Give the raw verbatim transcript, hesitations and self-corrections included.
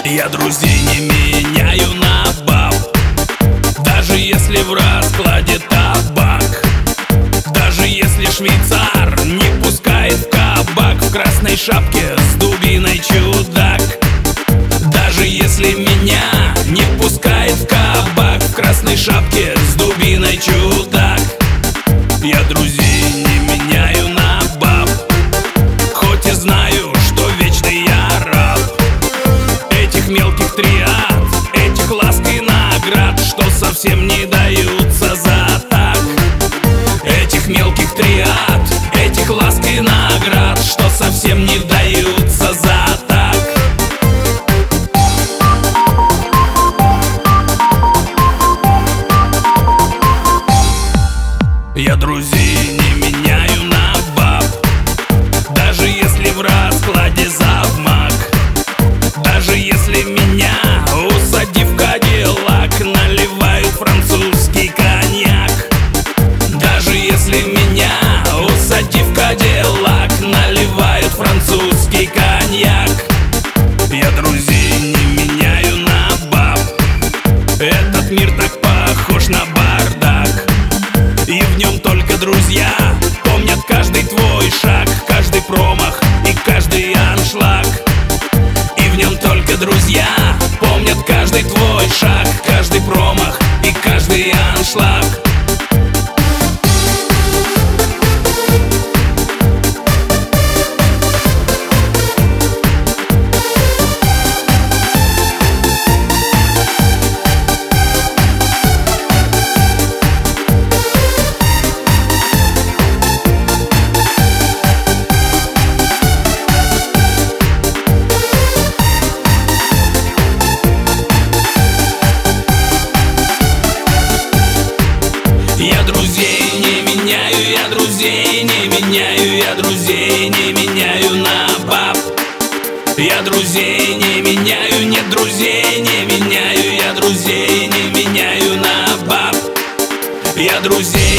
Я друзей не меняю на баб, даже если в раскладе табак. Даже если швейцар не пускает в кабак, в красной шапке с дубиной чудак. Даже если меня не пускает в кабак, в красной шапке с дубиной чудак. Я друзей не меняю на баб, хоть и знаю, что вечный я раб этих мелких триад, этих ласк и наград, что совсем не даются за так. Этих мелких триад, этих ласк и наград, что совсем не даются за так. Я друзей не меняю на баб, даже если в раскладе завмак. Даже если меня, усадив в кадиллак, наливают французский коньяк. Даже если меня, усадив в кадиллак, наливают французский коньяк. Я друзей не меняю на баб, этот мир так похож на бардак, и в нем только друзья помнят каждый твой шаг, каждый промах и каждый аншлаг. И в нем только друзья помнят каждый твой шаг, каждый промах и каждый аншлаг. Я друзей не меняю, я друзей не меняю, я друзей не меняю на баб. Я друзей не меняю, нет, друзей не меняю, я друзей не меняю на баб. Я друзей